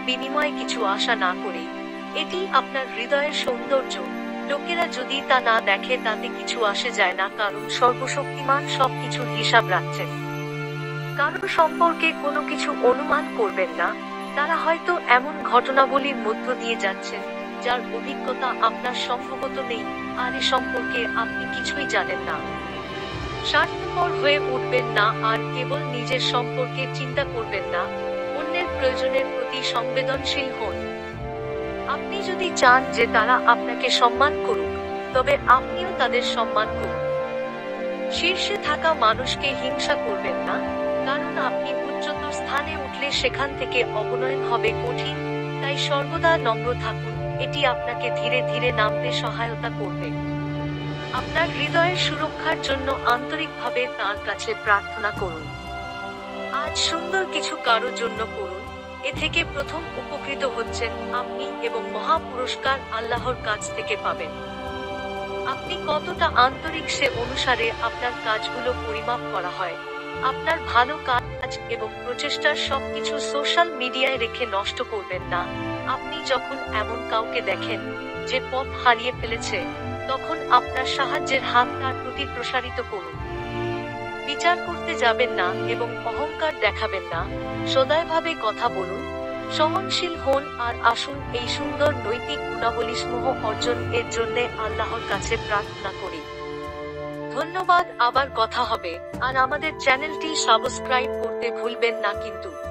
বিনিময়ে কিছু আশা না করে। এটি আপনার হৃদয়ের সৌন্দর্য। লোকেরা যদি তা না দেখে তাতে কিছু আসে যায় না, কারণ সর্বশক্তিমান সবকিছুর হিসাব রাখছেন। কারো সম্পর্কে কোনো কিছু অনুমান করবেন না। তারা হয়তো এমন ঘটনাবলীর মধ্য দিয়ে যাচ্ছেন যার অভিজ্ঞতা আপনার সম্ভবত নেই, আর এ সম্পর্কে আপনি কিছুই জানেন না। স্বার্থপর হয়ে উঠবেন না আর কেবল নিজের সম্পর্কে চিন্তা করবেন না, অন্যের প্রয়োজনের প্রতি সংবেদনশীল হন। আপনি যদি চান যে তারা আপনাকে সম্মান করুক, তবে আপনিও তাদের সম্মান করুন। শীর্ষে থাকা মানুষকে হিংসা করবেন না, কারণ আপনি উচ্চতর স্থানে উঠলে সেখান থেকে অবনয়ন হবে কঠিন। তাই সর্বদা নম্র থাকুন, এটি আপনাকে ধীরে ধীরে নামতে সহায়তা করবে। আপনার হৃদয়ের সুরক্ষার জন্য আন্তরিকভাবে তাঁর কাছে প্রার্থনা করুন। আজ সুন্দর কিছু কারো জন্য করুন, এ থেকে প্রথম উপকৃত হচ্ছেন আপনি এবং মহা পুরস্কার আল্লাহর কাছ থেকে পাবেন। আপনি কতটা আন্তরিক সে অনুসারে আপনার কাজগুলো পরিমাপ করা হয়। আপনার ভালো কাজ এবং প্রচেষ্টার সবকিছু সোশ্যাল মিডিয়ায় রেখে নষ্ট করবেন না। আপনি যখন এমন কাউকে দেখেন যে পথ হারিয়ে ফেলেছে, তখন আপনার সাহায্যের হাত তার প্রতি প্রসারিত করুন। বিচার করতে যাবেন না এবং অহংকার দেখাবেন না, সদয়ভাবে কথা বলুন, সহনশীল হন আর আসুন এই সুন্দর নৈতিক গুণাবলীসমূহ অর্জন এর জন্য আল্লাহর কাছে প্রার্থনা করি। ধন্যবাদ, আবার কথা হবে। আর আমাদের চ্যানেলটি সাবস্ক্রাইব করতে ভুলবেন না কিন্তু।